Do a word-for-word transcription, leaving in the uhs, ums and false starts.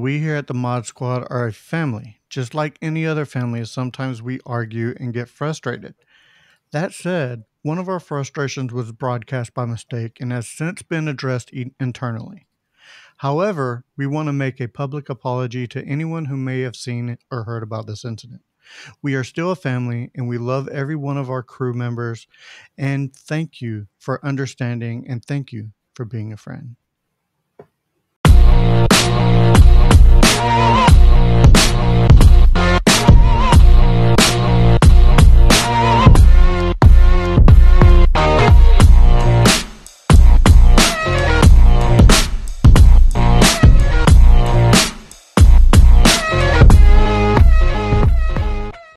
we here at the Mod Squad are a family. Just like any other family, sometimes we argue and get frustrated. That said, one of our frustrations was broadcast by mistake and has since been addressed e- internally. However, we want to make a public apology to anyone who may have seen or heard about this incident. We are still a family and we love every one of our crew members. And thank you for understanding and thank you for being a friend.